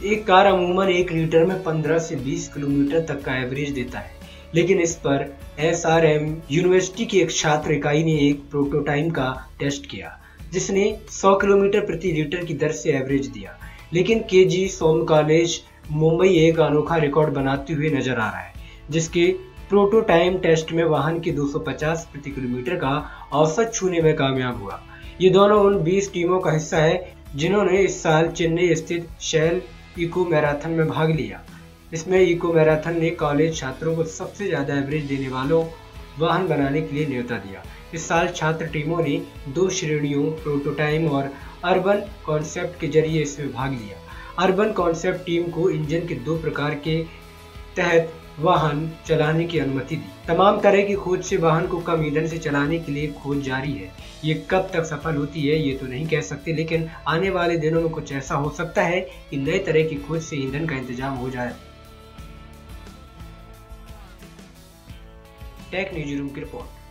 एक कार अमूमन 1 लीटर में 15 से 20 किलोमीटर तक का एवरेज देता है, लेकिन इस पर SRM यूनिवर्सिटी की एक छात्र इकाई ने एक प्रोटोटाइप का टेस्ट किया जिसने 100 किलोमीटर प्रति लीटर की दर से एवरेज दिया। लेकिन KG सोम कॉलेज मुंबई एक अनोखा रिकॉर्ड बनाते हुए नजर आ रहा है, जिसके प्रोटोटाइप टेस्ट में वाहन की 250 प्रति किलोमीटर का औसत छूने में कामयाब हुआ। ये दोनों उन 20 टीमों का हिस्सा है जिन्होंने इस साल चेन्नई स्थित शेल इको मैराथन में भाग लिया। इसमें इको मैराथन ने कॉलेज छात्रों को सबसे ज्यादा एवरेज देने वालों वाहन बनाने के लिए न्योता दिया। इस साल छात्र टीमों ने 2 श्रेणियों प्रोटोटाइप और अर्बन कॉन्सेप्ट के जरिए इसमें भाग लिया। अर्बन कॉन्सेप्ट टीम को इंजन के 2 प्रकार के तहत वाहन चलाने की अनुमति दी। तमाम तरह की खोज से वाहन को कम ईंधन से चलाने के लिए खोज जारी है। ये कब तक सफल होती है ये तो नहीं कह सकते, लेकिन आने वाले दिनों में कुछ ऐसा हो सकता है कि नए तरह की खोज से ईंधन का इंतजाम हो जाए। टेक न्यूज रूम की रिपोर्ट।